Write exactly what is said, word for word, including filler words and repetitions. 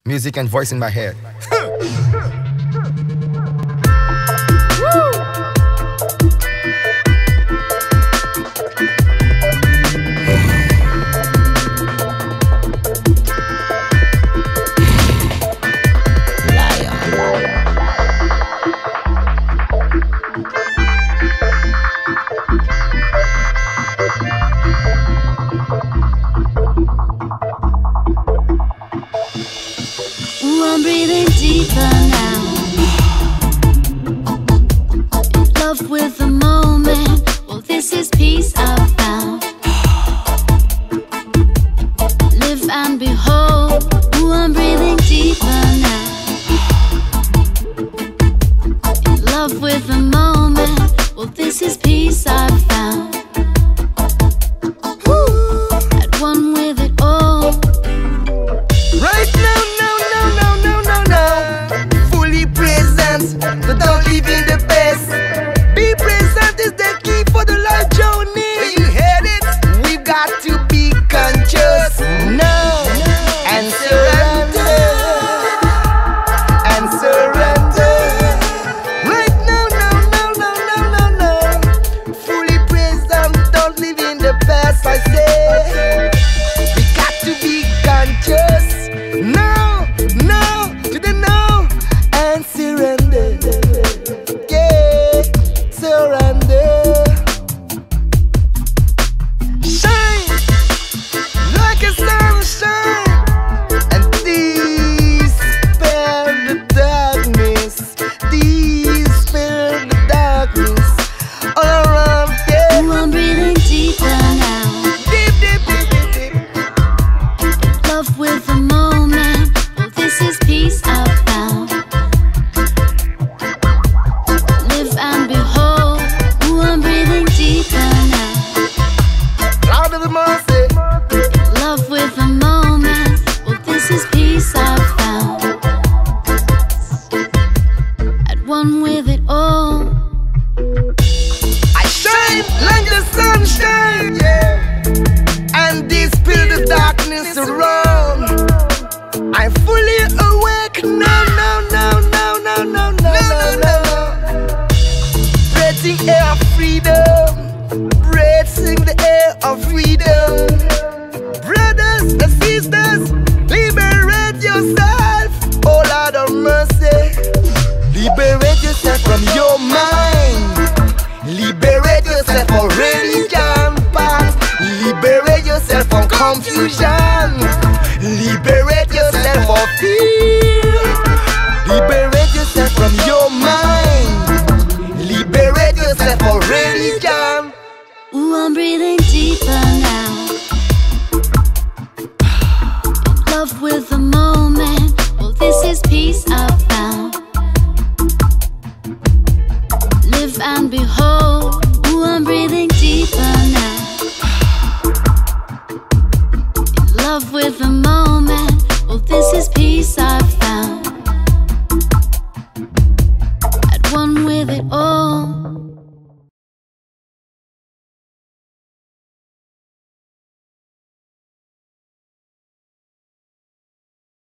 Music and voice in my head. I'm breathing deeper now. In love with the moment. Well, this is peace I've found. Live and behold. Ooh, I'm breathing deeper now. In love with the moment. Well, this is peace I've found. Ooh, at one with it all. Right now. So don't live in the past. Be present is the key for the life journey. Where you headed? We've got to be conscious now and surrender and surrender. Right now, now, now, now, now, now, now. Fully present, don't live in the past. I say we got to be conscious now, now, to the now and surrender. With it all, I shine like the sunshine, yeah, and dispel the darkness around. I'm fully awake now, now, now, now, now, now, now, now. Breathing air of freedom, breathing the air of freedom. Brothers and sisters, liberate yourself. Oh Lord of mercy. Liberate yourself from your mind. Liberate yourself from religion path. Liberate yourself from confusion. Liberate yourself from fear. Liberate yourself from your mind. Liberate yourself from religion. Ooh, I'm breathing deeper now. In love with the moment. Well, this is peace I've found. Live and behold.